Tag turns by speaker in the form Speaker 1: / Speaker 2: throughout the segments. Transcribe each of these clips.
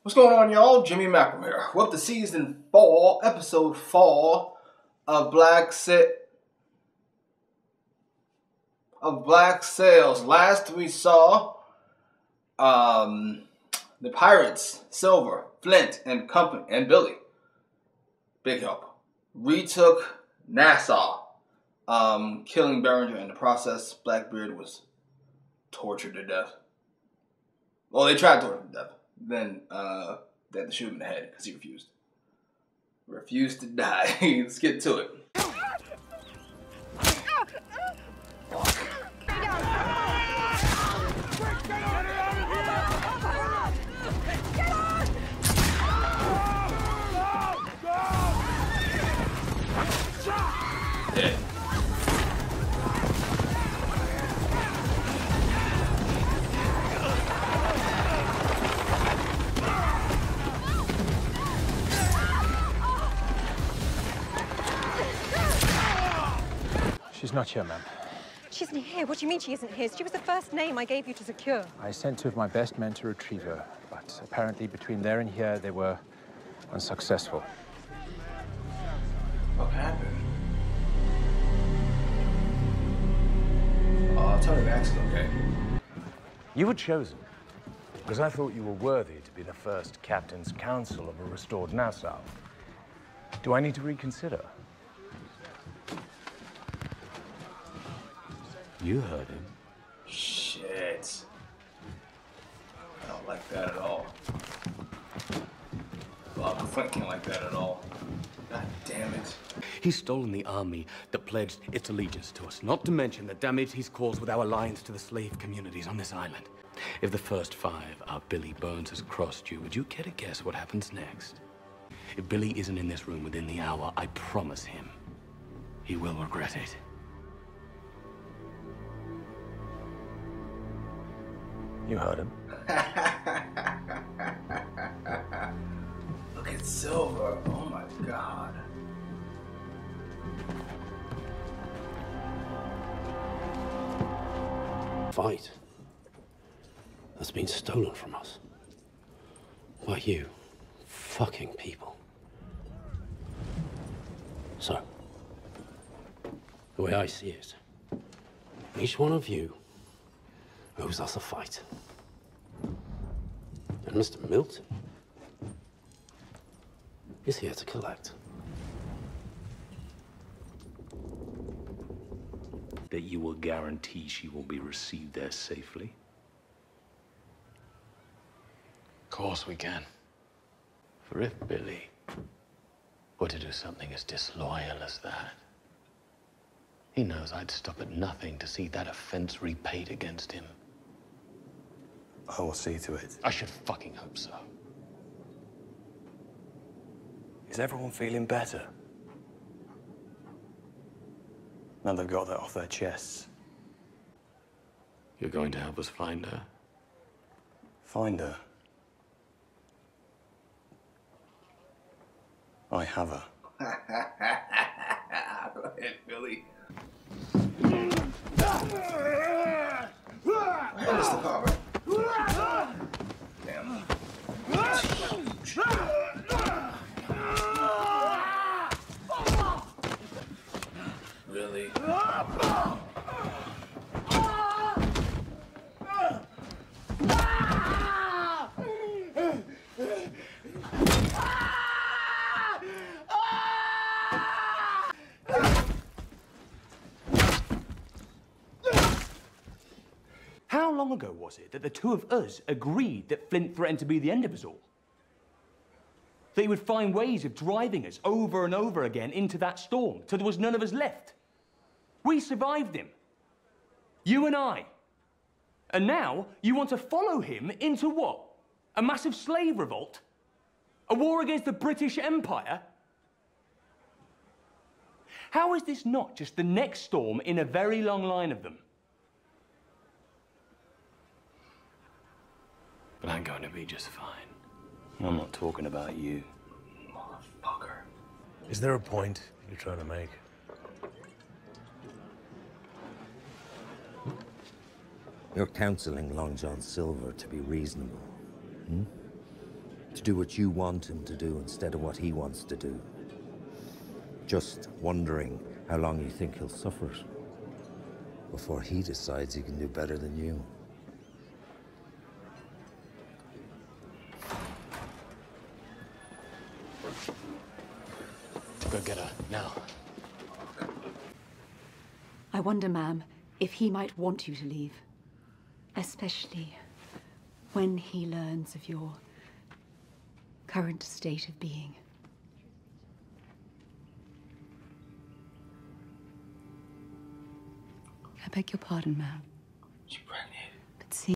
Speaker 1: What's going on, y'all? Jimmy Mackerel here. We're up to season 4, episode 4 of Black Sails. Last we saw the pirates, Silver, Flint, and Company, and Billy, big help, retook Nassau, killing Beringer. In the process, Blackbeard was tortured to death. Well, they tried to torture him to death. Then they had to shoot him in the head because he refused. Refused to die. Let's get to it. Dead.
Speaker 2: She's not here, ma'am.
Speaker 3: She isn't here? What do you mean she isn't here? She was the first name I gave you to secure.
Speaker 2: I sent two of my best men to retrieve her, but apparently between there and here, they were unsuccessful.
Speaker 1: What happened? Tony Max is okay.
Speaker 4: You were chosen because I thought you were worthy to be the first Captain's Council of a restored Nassau. Do I need to reconsider? You heard him.
Speaker 1: Shit. I don't like that at all. Well, Flint can't like that at all. God damn it.
Speaker 5: He's stolen the army that pledged its allegiance to us, not to mention the damage he's caused with our alliance to the slave communities on this island. If the first 5 are Billy Burns has crossed you, would you care to guess what happens next? If Billy isn't in this room within the hour, I promise him, he will regret it.
Speaker 4: You heard him.
Speaker 1: Look at Silver. Oh my God.
Speaker 6: Fight that's been stolen from us by you fucking people. So, the way I see it, each one of you owes us a fight. And Mr. Milton is here to collect.
Speaker 5: That you will guarantee she will be received there safely?
Speaker 4: Of course we can.
Speaker 5: For if Billy were to do something as disloyal as that, he knows I'd stop at nothing to see that offense repaid against him.
Speaker 4: I will see to it.
Speaker 5: I should fucking hope so.
Speaker 4: Is everyone feeling better? Now they've got that off their chests.
Speaker 5: You're going to help us find her?
Speaker 4: Find her. I have her.
Speaker 1: Go ahead, Billy. Where's the car? Damn. Really?
Speaker 7: How long ago was it that the two of us agreed that Flint threatened to be the end of us all? That he would find ways of driving us over and over again into that storm till there was none of us left? We survived him. You and I. And now you want to follow him into what? A massive slave revolt? A war against the British Empire? How is this not just the next storm in a very long line of them?
Speaker 5: But I'm going to be just fine. I'm not talking about you.
Speaker 1: Motherfucker.
Speaker 4: Is there a point you're trying to make?
Speaker 8: You're counseling Long John Silver to be reasonable. To do what you want him to do instead of what he wants to do. Just wondering how long you think he'll suffer it before he decides he can do better than you.
Speaker 5: Go get her, now.
Speaker 9: I wonder, ma'am, if he might want you to leave. Especially when he learns of your current state of being. I beg your pardon, ma'am.
Speaker 1: She's pregnant.
Speaker 9: But see...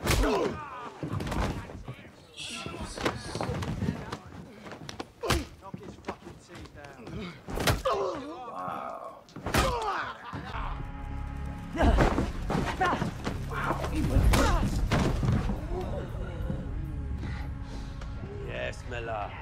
Speaker 6: Yes, Miller.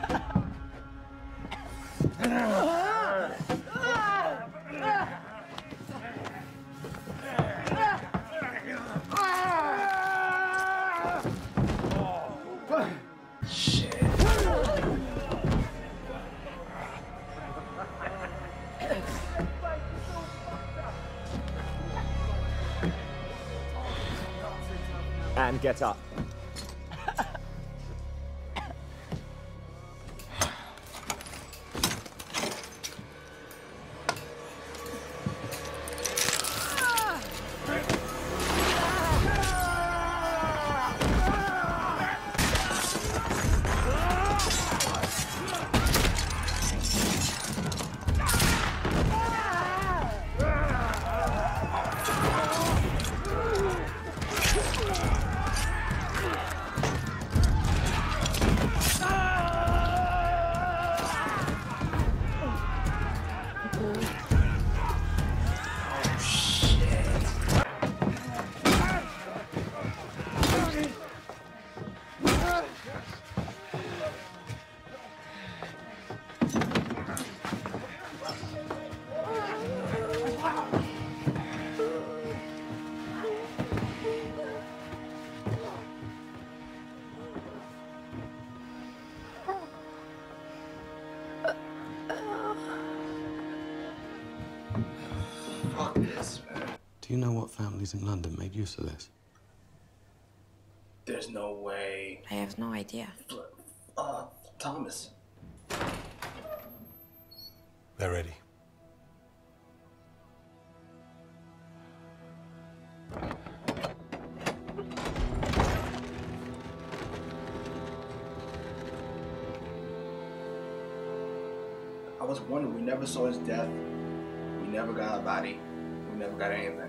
Speaker 10: And get up.
Speaker 1: Fuck this, man.
Speaker 5: Do you know what families in London made use of this?
Speaker 1: There's no way.
Speaker 11: I have no idea.
Speaker 1: Thomas.
Speaker 4: They're ready.
Speaker 1: I was wondering, we never saw his death. We never got a body. We never got anything.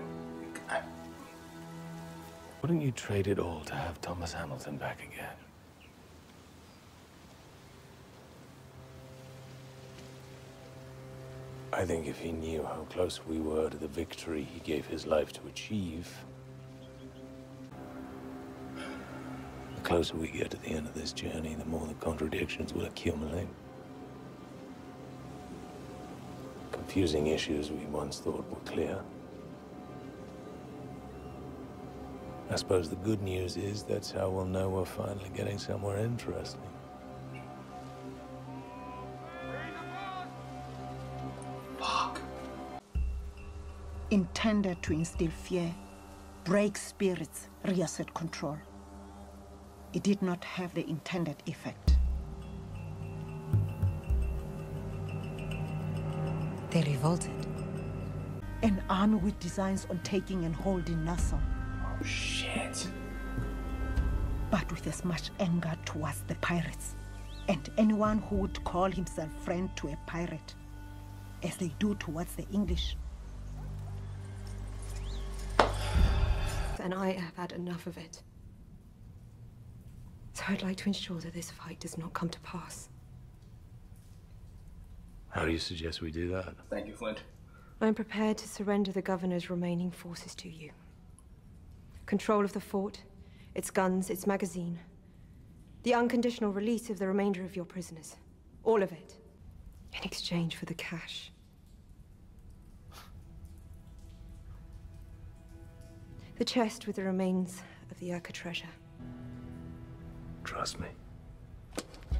Speaker 5: Wouldn't you trade it all to have Thomas Hamilton back again? I think if he knew how close we were to the victory he gave his life to achieve, the closer we get to the end of this journey, the more the contradictions will accumulate. Confusing issues we once thought were clear. I suppose the good news is that's how we'll know we're finally getting somewhere interesting.
Speaker 1: Fuck.
Speaker 12: Intended to instill fear, break spirits, reassert control. It did not have the intended effect.
Speaker 3: They revolted.
Speaker 12: An army with designs on taking and holding Nassau.
Speaker 1: Oh, shit.
Speaker 12: But with as much anger towards the pirates and anyone who would call himself friend to a pirate as they do towards the English.
Speaker 3: And I have had enough of it. So I'd like to ensure that this fight does not come to pass.
Speaker 5: How do you suggest we do that?
Speaker 1: Thank you, Flint.
Speaker 3: I'm prepared to surrender the governor's remaining forces to you. Control of the fort, its guns, its magazine. The unconditional release of the remainder of your prisoners. All of it. In exchange for the cash. The chest with the remains of the Urca treasure.
Speaker 5: Trust me.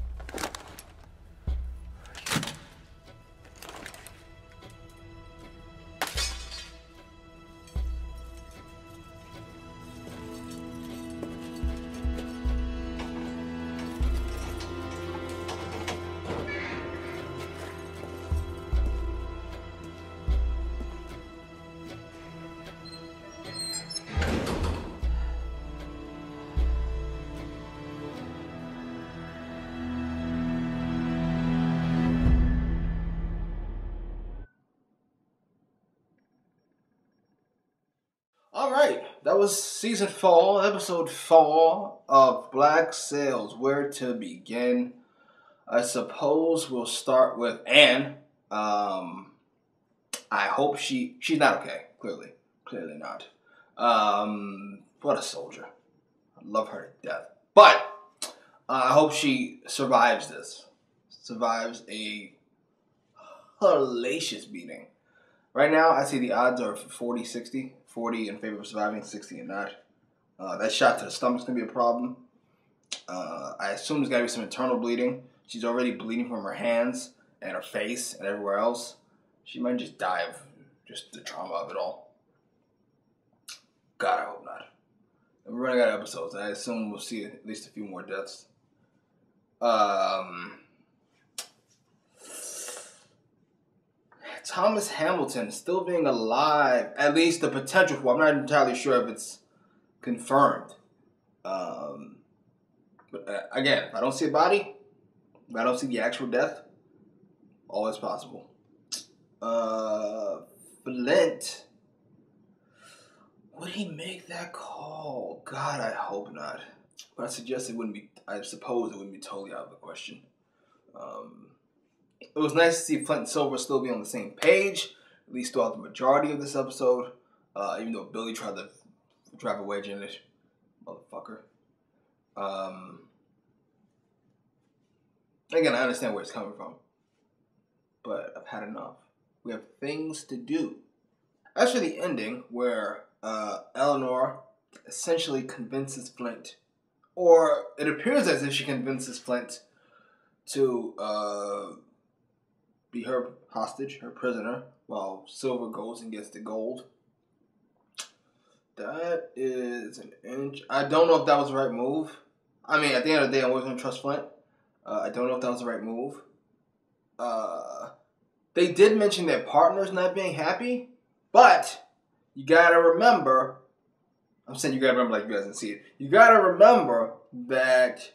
Speaker 1: that was season 4, episode 4 of Black Sails. Where to begin? I suppose we'll start with Anne. I hope she's not okay. Clearly not. What a soldier. I love her to death. But I hope she survives this. Survives a hellacious beating. Right now, I see the odds are 40-60. 40 in favor of surviving, 60 and not. That shot to the stomach's going to be a problem. I assume there's got to be some internal bleeding. She's already bleeding from her hands and her face and everywhere else. She might just die of just the trauma of it all. God, I hope not. And we're running out of episodes. I assume we'll see at least a few more deaths. Thomas Hamilton still being alive. At least the potential for. I'm not entirely sure if it's confirmed. But again, if I don't see a body, if I don't see the actual death, always possible. Flint. Would he make that call? God, I hope not. But I suppose it wouldn't be totally out of the question. It was nice to see Flint and Silver still be on the same page, at least throughout the majority of this episode. Even though Billy tried to drive a wedge in it. Motherfucker. Again, I understand where it's coming from. But I've had enough. We have things to do. As for the ending, where Eleanor essentially convinces Flint, or it appears as if she convinces Flint to be her hostage, her prisoner, while Silver goes and gets the gold. That is an inch. I don't know if that was the right move. I mean, at the end of the day, I'm always going to trust Flint. I don't know if that was the right move. They did mention their partners not being happy, but you gotta remember, I'm saying you gotta remember like you guys didn't see it. You gotta remember that,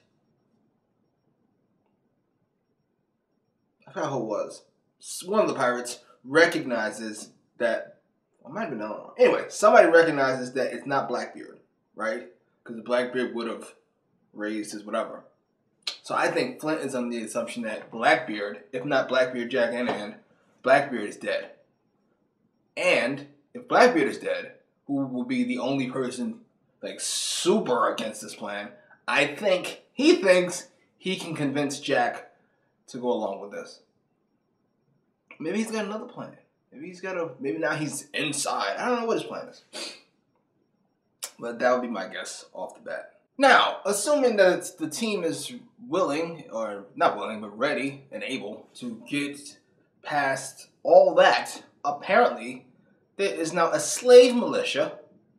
Speaker 1: I forgot who it was. One of the pirates recognizes that, I might have been Eleanor. Anyway, somebody recognizes that it's not Blackbeard, right? Because Blackbeard would have raised his whatever. So I think Flint is under the assumption that Blackbeard, if not Blackbeard, Jack, and Anne, Blackbeard is dead. And if Blackbeard is dead, who will be the only person like super against this plan, I think he thinks he can convince Jack to go along with this. Maybe he's got another plan. Maybe now he's inside. I don't know what his plan is. But that would be my guess off the bat. Now, assuming that the team is willing, or not willing, but ready and able to get past all that, apparently there is now a slave militia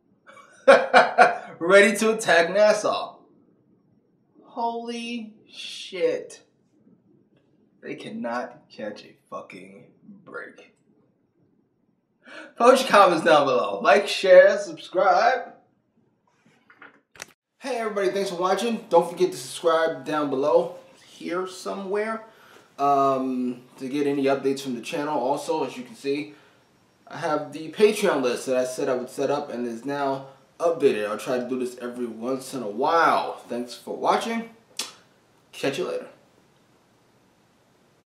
Speaker 1: ready to attack Nassau. Holy shit. They cannot catch a fucking break. Post your comments down below. Like, share, subscribe. Hey everybody, thanks for watching. Don't forget to subscribe down below here somewhere to get any updates from the channel. Also, as you can see, I have the Patreon list that I said I would set up and is now updated. I'll try to do this every once in a while. Thanks for watching. Catch you later.